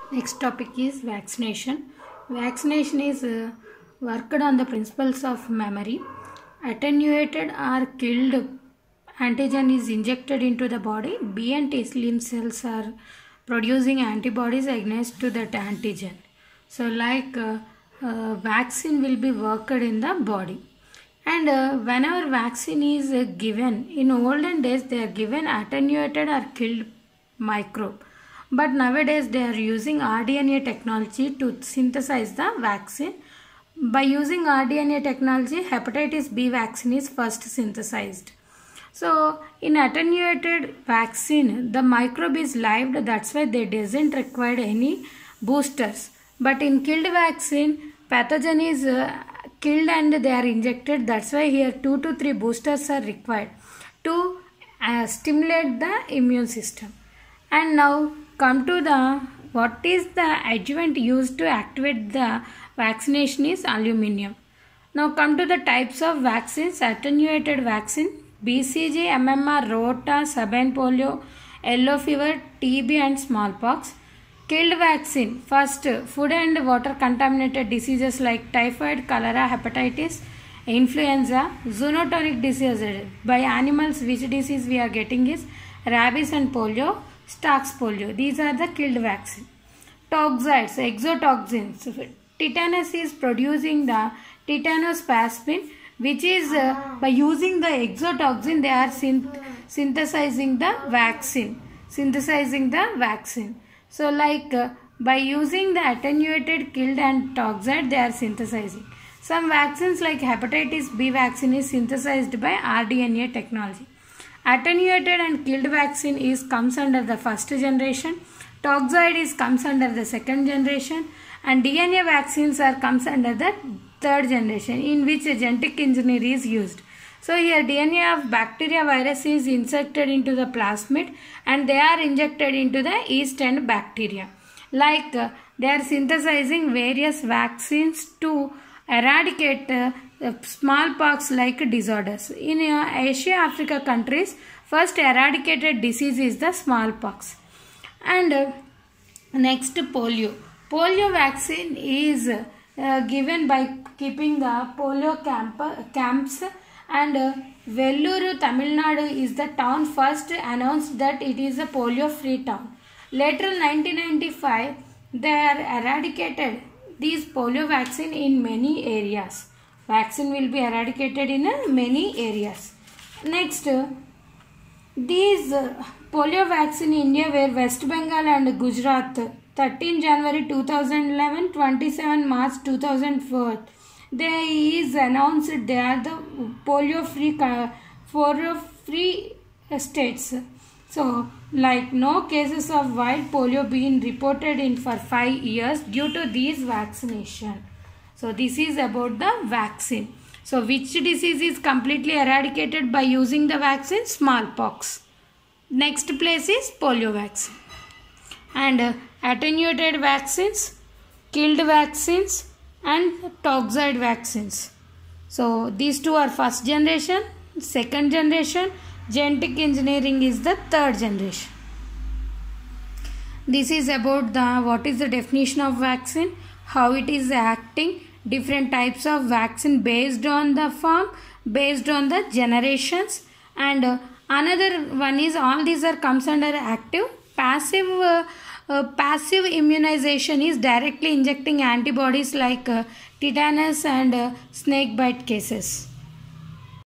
Next topic is vaccination. Vaccination is worked on the principles of memory. Attenuated or killed antigen is injected into the body. B and T stem cells are producing antibodies against to that antigen. So vaccine will be worked in the body. And whenever vaccine is given, in olden days they are given attenuated or killed microbe. But nowadays they are using rDNA technology to synthesize the vaccine. By using rDNA technology, hepatitis B vaccine is first synthesized. So in attenuated vaccine, the microbe is lived, that's why they doesn't require any boosters. But in killed vaccine, pathogen is killed and they are injected, that's why here 2 to 3 boosters are required to stimulate the immune system. And now come to the what is the adjuvant used to activate the vaccination is aluminum. Now come to the types of vaccines. Attenuated vaccine, BCG, MMR, Rota, Sabine polio, yellow fever, TB and smallpox. Killed vaccine, first food and water contaminated diseases like typhoid, cholera, hepatitis, influenza. Zoonotic diseases by animals, which disease we are getting is rabies and polio, Stark's polio. These are the killed vaccine. Toxoids, exotoxins. Tetanus is producing the tetanospasmin, which is by using the exotoxin they are synthesizing the vaccine. So by using the attenuated, killed and toxoid they are synthesizing. Some vaccines like hepatitis B vaccine is synthesized by rDNA technology. Attenuated and killed vaccine comes under the first generation. Toxoid comes under the second generation, and DNA vaccines comes under the third generation, in which genetic engineering is used. So here DNA of bacteria virus is inserted into the plasmid and they are injected into the yeast and bacteria. They are synthesizing various vaccines to eradicate smallpox like disorders. In Asia Africa countries, first eradicated disease is the smallpox. And next polio. Polio vaccine is given by keeping the polio camps, and Velluru, Tamil Nadu is the town first announced that it is a polio free town. Later in 1995 they are eradicated these polio vaccine in many areas. Vaccine will be eradicated in many areas. Next, these polio vaccine in India were West Bengal and Gujarat. 13 January 2011, 27 March 2004. They is announced they are the polio free states. So no cases of wild polio being reported in for 5 years due to these vaccination. So this is about the vaccine. So which disease is completely eradicated by using the vaccine? Smallpox. Next place is polio vaccine. And attenuated vaccines, killed vaccines and toxoid vaccines. So these two are first generation, second generation. Genetic engineering is the third generation. This is about what is the definition of vaccine, how it is acting, different types of vaccine based on the form, based on the generations, and another one is all these are comes under active. Passive immunization is directly injecting antibodies like tetanus and snake bite cases.